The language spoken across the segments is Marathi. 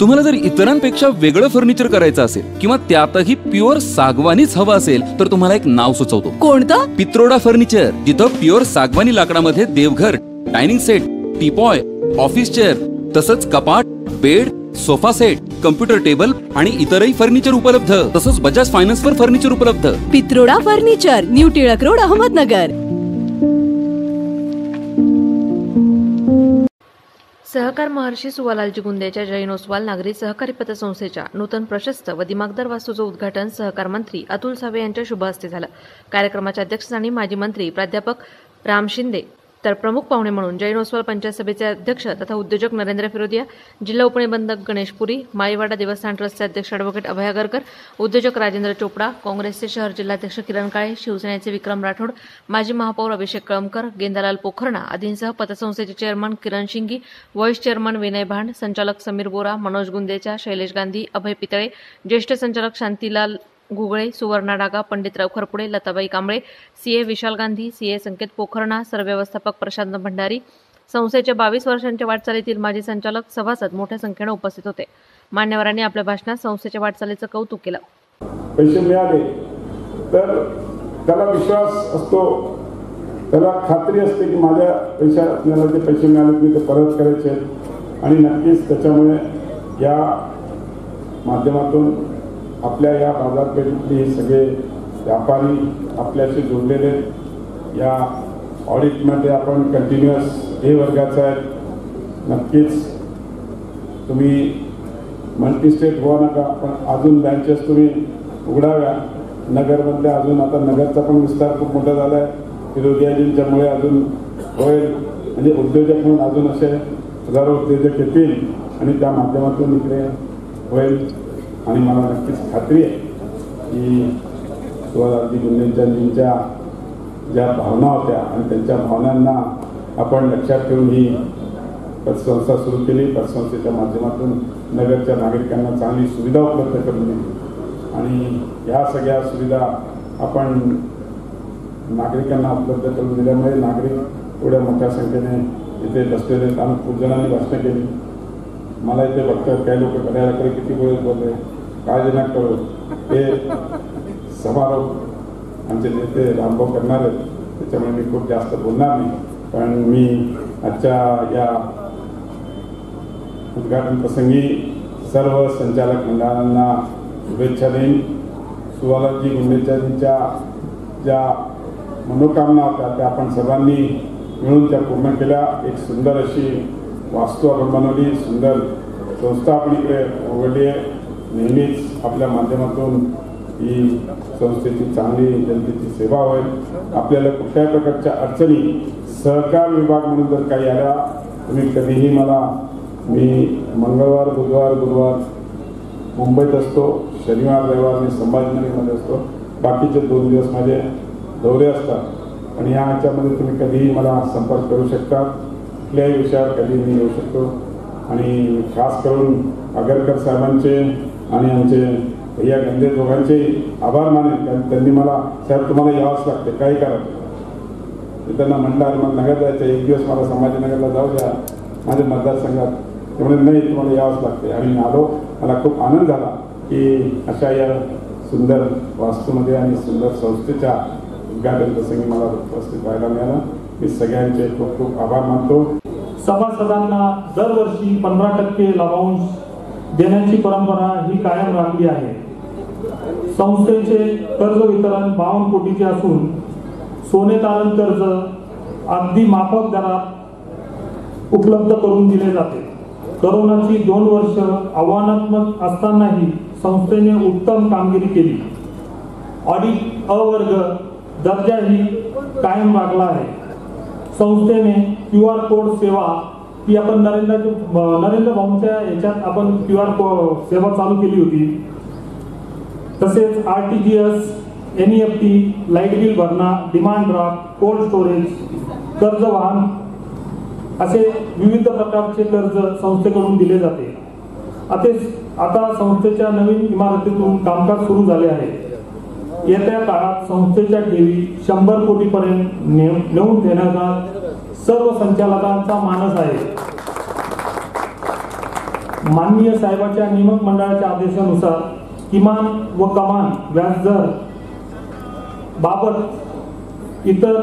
तुम्हाला जर इतरांपेक्षा वेगळं फर्निचर करायचं असेल किंवा त्यातही प्युअर सागवानीच हवं असेल तर तुम्हाला एक नाव सुचवतो. कोणतं? पित्रोडा फर्निचर, जिथं प्युअर सागवानी लाकडामध्ये देवघर, dining set, teapoy, office chair तसंच कपाट, bed, sofa set, computer table आणि इतरही फर्निचर उपलब्ध. तसंच बजाज फायनान्स वर फर्निचर उपलब्ध. Pitroda furniture, new Tilak road, Ahmednagar. सहकार महर्षी सुवालालजी गुंदेच्या जैनोस्वाल नागरी सहकारी पतसंस्थेच्या नूतन प्रशस्त व दिमागदार वास्तूचं उद्घाटन सहकार मंत्री अतुल सावे यांच्या शुभ हस्ते झालं. कार्यक्रमाच्या अध्यक्षस्थानी माजी मंत्री प्राध्यापक राम शिंदे तर प्रमुख पाहुणे म्हणून जैनोस्वाल पंचायत सभेचे अध्यक्ष तथा उद्योजक नरेंद्र फिरोदिया, जिल्हा उपनिबंधक गणेश पुरी, माळीवाडा देवस्थान ट्रस्टचे अध्यक्ष ॲडव्होकेट अभय आगरकर, उद्योजक राजेंद्र चोपडा, काँग्रेसचे शहर जिल्हाध्यक्ष किरण काळे, शिवसेनेचे विक्रम राठोड, माजी महापौर अभिषेक कळमकर, गेंदालाल पोखरणा आदींसह पतसंस्थेचे chairman Kiran Shingi, vice chairman Vinay Bhand, संचालक समीर बोरा, मनोज गुंदेचा, शैलेश गांधी, अभय पितळे, ज्येष्ठ संचालक शांतीलाल घुगळे, सुवर्णा डागा, पंडितराव खरपुडे, लताबाई कांबळे, सीए विशाल गांधी, सीए संकेत पोखरणा, सरव्यवस्थापक प्रशांत भंडारी, संस्थेच्या 22 वर्षांच्या वाटचालीतील माजी संचालक, सभासद मोठ्या संख्येने उपस्थित होते. मान्यवरांनी आपल्या भाषणात संस्थेच्या वाटचालीचं कौतुक केलं. पैसे मिळाले तर त्याला विश्वास असतो, त्याला खात्री असते की माझ्या मला जे पैसे मिळाले मी ते परत करायचे आणि नक्कीच त्याच्यामुळे या माध्यमातून आपल्या या बाजारपेठेतले सगळे व्यापारी आपल्याशी जोडलेले या ऑडिटमध्ये आपण कंटिन्युअस ए वर्गाचा आहे. नक्कीच तुम्ही मल्टी स्टेट व्हा नका, पण अजून ब्रँचेस तुम्ही उघडाव्या. नगरमधले अजून आता नगरचा पण विस्तार खूप मोठा झाला आहे. फिरोदियाजींच्यामुळे अजून होईल, म्हणजे उद्योजक म्हणून अजून असे हजारो उद्योजक येतील आणि त्या माध्यमातून इकडे होईल. आणि मला नक्कीच खात्री आहे की सुवालालजी गुंदेंच्या ज्या भावना होत्या आणि त्यांच्या भावनांना आपण लक्षात ठेवून ही पतसंस्था सुरू केली. पतसंस्थेच्या माध्यमातून नगरच्या नागरिकांना चांगली सुविधा उपलब्ध करून दिली आणि ह्या सगळ्या सुविधा आपण नागरिकांना उपलब्ध करून दिल्यामुळे नागरिक एवढ्या मोठ्या संख्येने इथे बसलेले. आम्ही खूप जणांनी भाषणं केली. मला इथे बघतात काही लोक करायला किती वेळ बोलले, काळजी न करू, हे समारोप आमचे नेते रामभाऊ करणार आहेत, त्याच्यामुळे मी खूप जास्त बोलणार नाही. पण मी आजच्या या उद्घाटन प्रसंगी सर्व संचालक मंडळांना शुभेच्छा देईन. सुवालालजी गुंदेंच्या ज्या मनोकामना होत्या त्या आपण सर्वांनी मिळून त्या पूर्ण केल्या. एक सुंदर अशी वास्तू आपण बनवली, सुंदर संस्था आपण इकडे उघडली आहे. नेहमीच आपल्या माध्यमातून ही संस्थेची चांगली जनतेची सेवा होईल. आपल्याला कुठल्याही प्रकारच्या अडचणी सहकार विभाग म्हणून जर काही आल्या तुम्ही कधीही मला, मी मंगळवार बुधवार गुरुवार मुंबईत असतो, शनिवार रविवार मी संभाजीनगरमध्ये असतो, बाकीचे 2 दिवस माझे दौरे असतात आणि या ह्याच्यामध्ये तुम्ही कधीही मला संपर्क करू शकता. कुठल्याही विषयावर कधी मी येऊ शकतो. आणि खास करून आगरकर साहेबांचे आणि आमचे भैया गंदे दोघांचे आभार मानेन, कारण त्यांनी मला साहेब तुम्हाला यावंच लागते काही करा. मी त्यांना म्हणलं आणि मला नगर जायचं, एक दिवस मला संभाजीनगरला जाऊ द्या माझ्या मतदारसंघात. त्यामुळे नाही तुम्हाला यावंच लागते आणि आलो. मला खूप आनंद झाला की अशा या सुंदर वास्तूमध्ये आणि सुंदर संस्थेच्या उद्घाटन प्रसंगी मला उपस्थित राहायला मिळालं. मी सगळ्यांचे खूप खूप आभार मानतो. सभासदांना दरवर्षी 15% लाभांश देण्याची परंपरा ही कायम राखली आहे. संस्थेचे कर्ज वितरण 52 कोटीचे असून सोने तारण कर्ज अगदी माफक दरात उपलब्ध करून दिले जाते. करोनाची 2 वर्ष आव्हानात्मक असतानाही संस्थेने उत्तम कामगिरी केली. ऑडिट अ वर्ग दर्जाही कायम राखला आहे. संस्थेने QR कोड सेवा ही आपण नरेंद्र भाऊंच्या याच्यात आपण QR कोड सेवा चालू केली होती. तसेच RTGS, NEFT, लाईट बिल भरणा, डिमांड ड्राफ्ट, कोल्ड स्टोरेज, कर्ज वाहन असे विविध प्रकारचे कर्ज संस्थेकडून दिले जाते. आता संस्थेच्या नवीन इमारतीतून कामकाज सुरू झाले आहे. येत्या काळात संस्थेच्या ठेवी 100 कोटीपर्यंत नेऊन देण्याचा सर्व संचालकांचा मानस आहे. माननीय साहेबांच्या नियामक मंडळाच्या आदेशानुसार किमान व कमाल व्याजदर बाबत इतर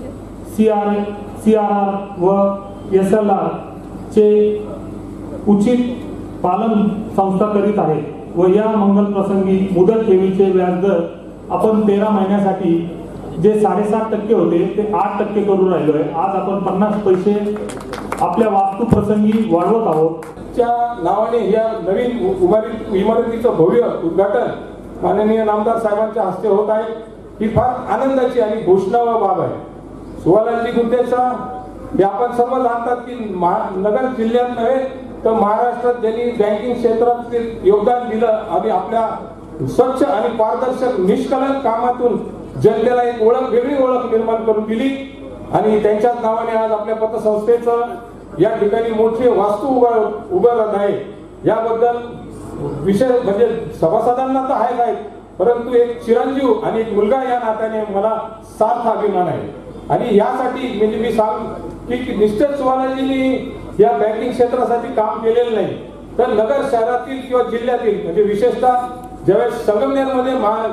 CRR व SLR चे उचित पालन संस्था करीत आहे व या मंगल प्रसंगी मुदत ठेवीचे व्याजदर आपण 13 महिन्यासाठी जे 7.5% होते ते 8% करून राहिलोय. आज आपण 50 पैसे आपल्या वास्तू प्रसंगी वाढवत आहोत. च्या नावाने या नवीन इमारतीचं भव्य उद्घाटन माननीय नामदार साहेबांच्या हस्ते होत आहे. ही फार आनंदाची आणि घोषणाव बाब आहे. सुवालालजी गुंदेचा हे आपण सर्व जाणतात की नगर जिल्ह्यात नव्हे तर महाराष्ट्रात ज्यांनी बँकिंग क्षेत्रात योगदान दिलं आणि आपल्या स्वच्छ आणि पारदर्शक निष्कलंक कामातून जनतेला एक वेगळी ओळख निर्माण करून दिली आणि त्यांच्याच नावाने आज आपल्या पतसंस्थेचं या ठिकाणी मोठी वास्तू उभारत आहे. याबद्दल विषय म्हणजे सभासदांना तर आहेत परंतु एक चिरंजीव आणि एक मुलगा या नात्याने मला सार्थ अभिमान आहे. आणि यासाठी म्हणजे मी सांग की निश्चित सुवालाजींनी या बँकिंग क्षेत्रासाठी काम केलेलं नाही तर नगर शहरातील किंवा जिल्ह्यातील म्हणजे विशेषतः ज्यावेळेस संगमनेरमध्ये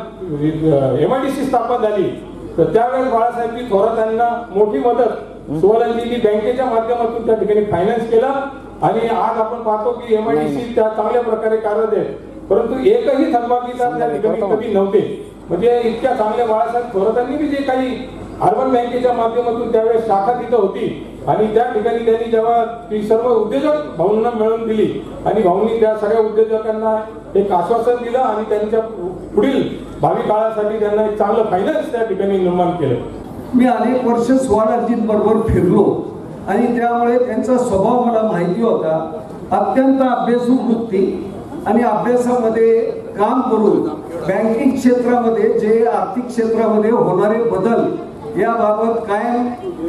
MIDC स्थापन झाली तर त्यावेळेस बाळासाहेब थोरात यांना मोठी मदत सुवालाजींनी बँकेच्या माध्यमातून त्या ठिकाणी फायनान्स केला आणि आज आपण पाहतो की MIDC त्या चांगल्या प्रकारे कार्यरत आहे. परंतु एकही थकबाकीदार त्या ठिकाणी कधी नव्हते. म्हणजे इतक्या चांगल्या बाळासाहेब थोरातांनी बी जे काही अर्बन बँकेच्या माध्यमातून त्यावेळेस शाखा तिथं होती आणि त्या ठिकाणी त्यांनी जेव्हा ती सर्व उद्योजक भाऊंना मिळवून दिली आणि भाऊंनी त्या सगळ्या उद्योजकांना एक आश्वासन दिलं आणि त्यांच्या पुढील भावी काळासाठी त्यांना एक चांगलं फायनान्स त्या ठिकाणी निर्माण केलं. मी अनेक वर्ष सुवालाजींबरोबर फिरलो आणि त्यामुळे त्यांचा स्वभाव मला माहिती होता. अत्यंत अभ्यासू वृत्ती आणि अभ्यासामध्ये काम करून बँकिंग क्षेत्रामध्ये जे आर्थिक क्षेत्रामध्ये होणारे बदल याबाबत कायम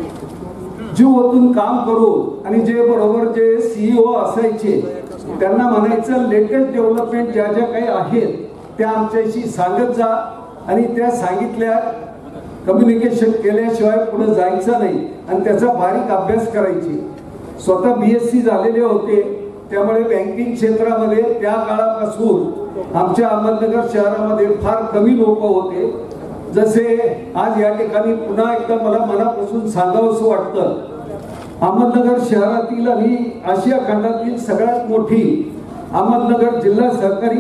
जीव ओतून काम करू आणि जे बरोबर जे CEO असायचे त्यांना म्हणायचं लेटेस्ट डेव्हलपमेंट ज्या ज्या काही आहेत त्या आमच्याशी सांगत जा आणि त्या सांगितल्या कम्युनिकेशन केल्याशिवाय पुढे जायचं नाही आणि त्याचा बारीक अभ्यास करायची. स्वतः BSc झालेले होते त्यामुळे बँकिंग क्षेत्रामध्ये त्या काळापासून आमच्या अहमदनगर शहरामध्ये फार कमी लोक होते. जसे आज या ठिकाणी पुन्हा एकदा मला मनापासून सांगावंसं वाटतं अहमदनगर शहरातील आणि आशिया खंडातील सगळ्यात मोठी अहमदनगर जिल्हा सहकारी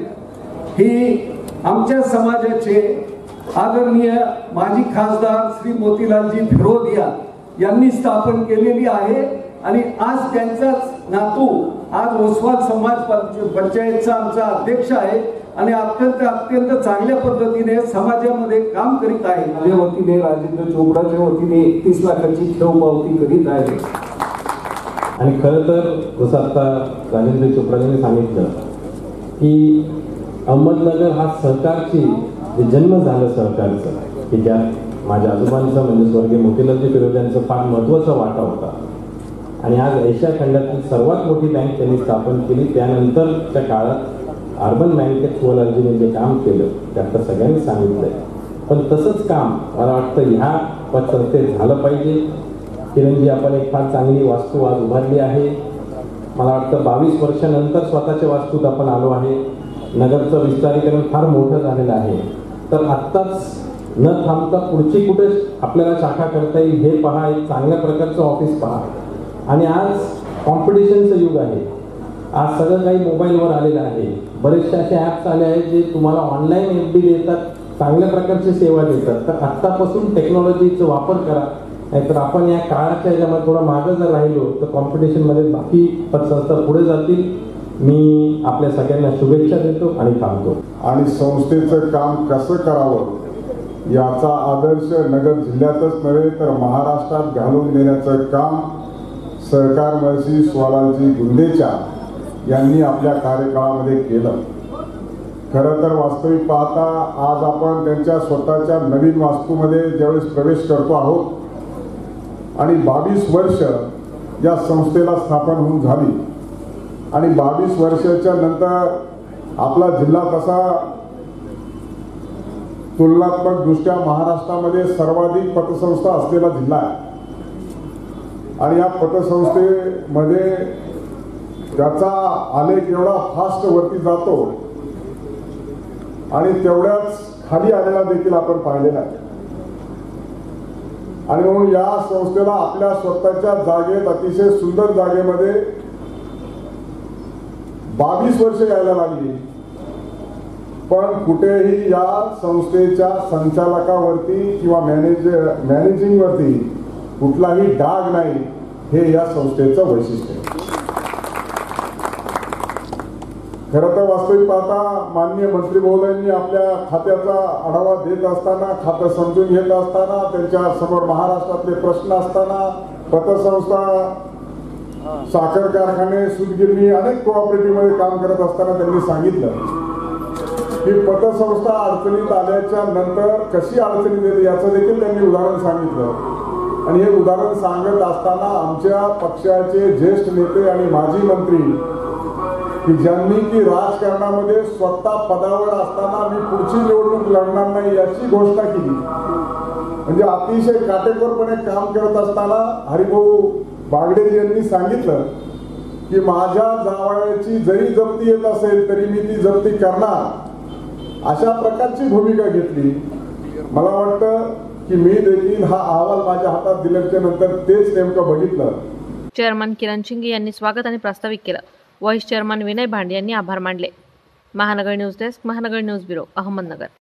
बँक ही आमच्या समाजाचे आदरणीय माजी खासदार श्री मोतीलालजी फिरोदिया यांनी स्थापन केलेली आहे आणि आज त्यांचाच नातू आज ओसवाल समाज पंचायतचा आमचा अध्यक्ष आहे आणि अत्यंत चांगल्या पद्धतीने समाजामध्ये काम करीत आहे. माझ्या वतीने राजेंद्र चोपडाच्या वतीने 31 लाखाची ठेव पावती करीत आहे. आणि खरं तर जसं आता राजेंद्र चोपडाने सांगितलं की अहमदनगर हा सहकारची जे जन्म झालं सहकारचं की ज्यात माझ्या आजोबांचा म्हणजे स्वर्गीय मोतीलालजी फिरोदियांचा फार महत्त्वाचा वाटा होता आणि आज एशिया खंडातील सर्वात मोठी बँक त्यांनी स्थापन केली. त्यानंतरच्या काळात अर्बन बँकेत सुवालालजीने जे काम केलं ते आता सगळ्यांनी सांगितलंय. पण तसंच काम मला वाटतं ह्या पतसंस्थेत झालं पाहिजे. किरणजी आपण एक फार चांगली वास्तू आज उभारली आहे. मला वाटतं 22 वर्षानंतर स्वतःच्या वास्तूत आपण आलो आहे. नगरचं विस्तारीकरण फार मोठं झालेलं आहे. तर आत्ताच न थांबता पुढची कुठे आपल्याला शाखा करता येईल हे पहा. एक चांगल्या प्रकारचं ऑफिस पहा. आणि आज कॉम्पिटिशनचं युग आहे. आज सगळं काही मोबाईलवर आलेलं आहे. बरेचसे असे ॲप्स आले आहेत जे तुम्हाला ऑनलाईन FD देतात, चांगल्या प्रकारची सेवा देतात. तर आत्तापासून टेक्नॉलॉजीचा वापर करा. नाहीतर आपण या काळाच्या ह्याच्यामध्ये थोडं मागं जर राहिलो तर कॉम्पिटिशनमध्ये बाकी पतसंस्था पुढे जातील. मी आपल्या सगळ्यांना शुभेच्छा देतो आणि थांबतो. आणि संस्थेचं काम कसं करावं याचा आदर्श नगर जिल्ह्यातच नव्हे तर महाराष्ट्रात घालून देण्याचं काम सहकार महर्षी सुवालालजी गुंदेचा यांनी आपल्या कार्यकाळामध्ये केलं. खरं तर वास्तविक पाहता आज आपण त्यांच्या स्वतःच्या नवीन वास्तूमध्ये ज्यावेळेस प्रवेश करतो आहोत आणि 22 वर्ष या संस्थेला स्थापन होऊन झाली आणि 22 वर्षाच्या नंतर आपला जिल्हा तसा तुलनात्मक दृष्ट्या महाराष्ट्रामध्ये सर्वाधिक पतसंस्था असलेला जिल्हा आहे. आणि या पतसंस्थेमध्ये त्याचा आलेख एवढा फास्ट वरती जातो आणि तेवढ्याच खाली आलेला देखील आपण पाहिलेला आहे. आणि म्हणून या संस्थेला आपल्या स्वतःच्या जागेत, अतिशय सुंदर जागेमध्ये 22 वर्ष यायला लागली, पण कुठेही या संस्थेच्या संचालकावरती किंवा मॅनेजिंग वरती कुठलाही डाग नाही. हे या संस्थेचं वैशिष्ट्य आहे. खरं तर वास्तविक पाहता माननीय मंत्री महोदयांनी आपल्या खात्याचा आढावा देत असताना, खातं समजून घेत असताना, त्यांच्या समोर महाराष्ट्रातले प्रश्न असताना, पतसंस्था, साखर कारखाने, सूतगिरणी, अनेक कोऑपरेटिव्ह मध्ये काम करत असताना त्यांनी सांगितलं की पतसंस्था अडचणीत आल्याच्या नंतर कशी अडचणीत येते याचं देखील त्यांनी उदाहरण सांगितलं. आणि हे उदाहरण सांगत असताना आमच्या पक्षाचे ज्येष्ठ नेते आणि माजी मंत्री की ज्यांनी की राजकारणामध्ये स्वतः पदावर असताना मी पुढची निवडणूक लढणार नाही याची घोषणा केली, म्हणजे अतिशय काटेकोरपणे काम करत असताना हरिभाऊ बागडे यांनी सांगितलं की माझ्या जावयाची जरी जप्ती येत असेल तरी मी ती जप्ती करणार, अशा प्रकारची भूमिका घेतली. मला वाटतं की मी देखील हा अहवाल माझ्या हातात दिल्याच्या नंतर तेच नेमकं बघितलं. चेअरमन किरण शिंगे यांनी स्वागत आणि प्रास्ताविक केलं. व्हाईस चेअरमन विनय भांड यांनी आभार मानले. Mahanagar news desk, Mahanagar news bureau, Ahmednagar.